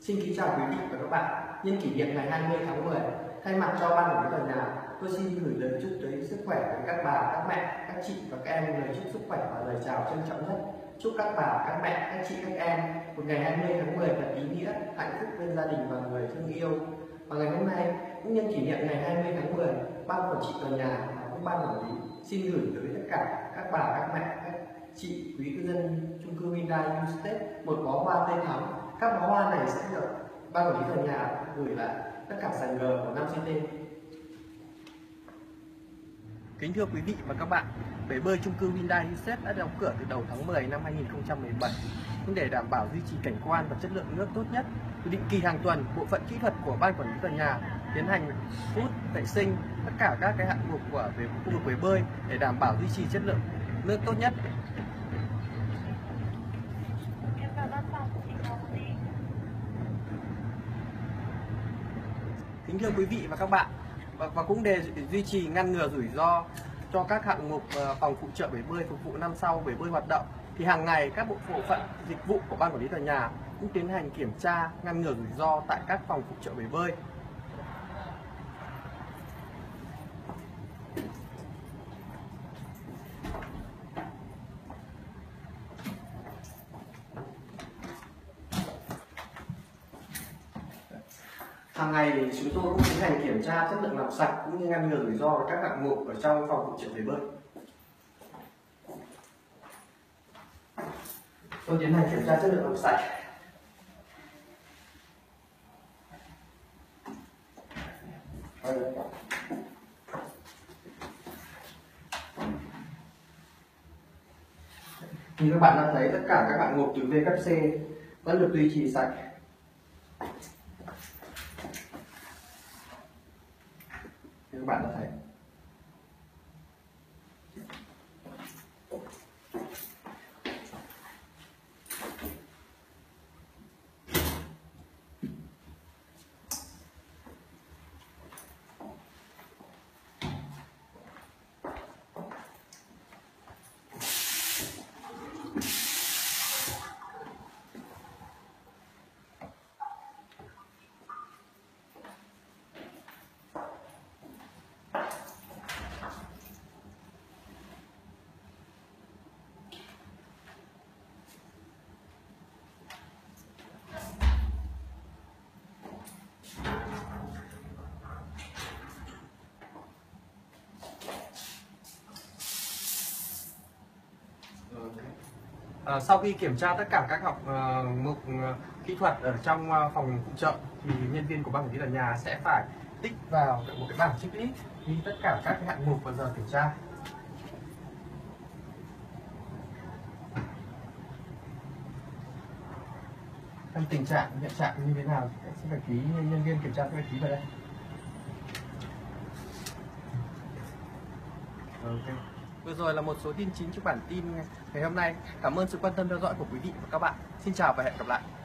Xin kính chào quý vị và các bạn. Nhân kỷ niệm ngày 20 tháng 10, thay mặt cho ban quản lý tòa nhà, tôi xin gửi lời chúc tới sức khỏe với các bà, các mẹ, các chị và các em, lời chúc sức khỏe và lời chào trân trọng nhất. Chúc các bà, các mẹ, các chị, các em một ngày 20 tháng 10 thật ý nghĩa, hạnh phúc bên gia đình và người thương yêu. Và ngày hôm nay, cũng nhân kỷ niệm ngày 20 tháng 10, ban quản trị tòa nhà và các ban quản lý xin gửi tới tất cả các bà, các mẹ, các chị, quý cư dân chung cư Hyundai New State một bó hoa tươi thắm. Các bó hoa này sẽ được ban quản lý tòa nhà gửi lại tất cả sàn G của 5 CT. Kính thưa quý vị và các bạn, bể bơi chung cư Hyundai New State đã đóng cửa từ đầu tháng 10 năm 2017. Nhưng để đảm bảo duy trì cảnh quan và chất lượng nước tốt nhất, định kỳ hàng tuần, bộ phận kỹ thuật của ban quản lý tòa nhà tiến hành hút vệ sinh tất cả các hạng mục của khu vực bể bơi để đảm bảo duy trì chất lượng nước tốt nhất. Kính thưa quý vị và các bạn, và cũng để duy trì ngăn ngừa rủi ro cho các hạng mục phòng phụ trợ bể bơi phục vụ năm sau bể bơi hoạt động, thì hàng ngày các bộ phận dịch vụ của ban quản lý tòa nhà cũng tiến hành kiểm tra ngăn ngừa rủi ro tại các phòng phụ trợ bể bơi. Hàng ngày thì chúng tôi cũng tiến hành kiểm tra chất lượng làm sạch cũng như ngăn ngừa rủi ro các hạng mục ở trong phòng phụ trợ bể bơi. Tôi tiến hành kiểm tra chất lượng làm sạch. Như các bạn đã thấy, tất cả các hạng mục từ V cấp C vẫn được duy trì sạch. Như các bạn đã thấy. Sau khi kiểm tra tất cả các hạng mục kỹ thuật ở trong phòng phụ trợ thì nhân viên của ban quản lý tòa nhà sẽ phải tích vào một cái bảng checklist ghi tất cả các hạng mục và giờ kiểm tra. Trong tình trạng hiện trạng như thế nào sẽ phải ký, nhân viên kiểm tra sẽ phải ký vào đây. Okay. Vừa rồi là một số tin chính trong bản tin ngày hôm nay. Cảm ơn sự quan tâm theo dõi của quý vị và các bạn. Xin chào và hẹn gặp lại.